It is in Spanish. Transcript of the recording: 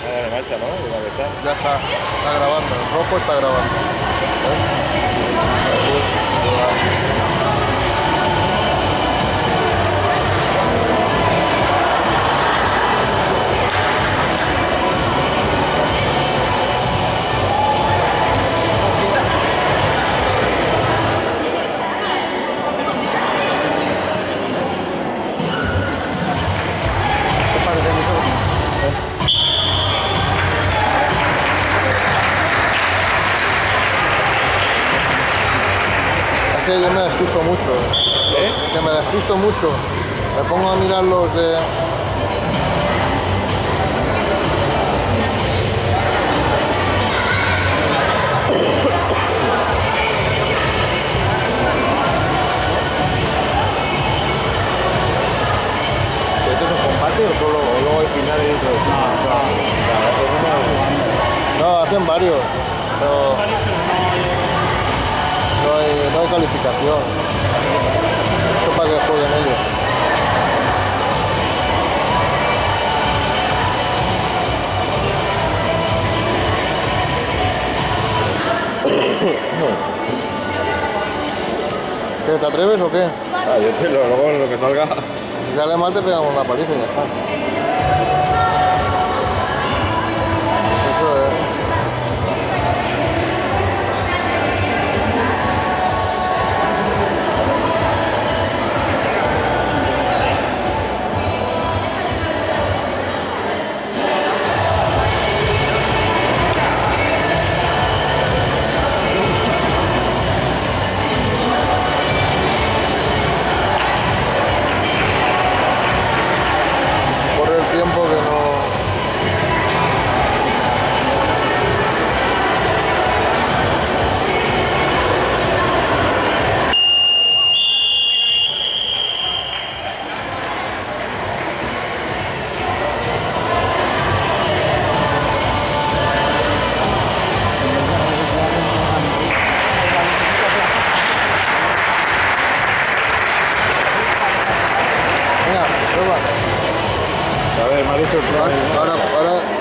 Marcha, ¿no? Ya está grabando, el rojo está grabando. Es que yo me despisto mucho. Que me despisto mucho. Me pongo a mirar los de... ¿Esto es un combate o luego al final hay otro? No, hacen varios, pero no hay calificación. Esto para que jueguen ellos. ¿Qué, te atreves o qué? Ah, yo te luego lo que salga. Si sale mal te pegamos una paliza y ya está. Eso es. Corre el tiempo que no... Venga, prueba. A ver, me ha dicho el Ahora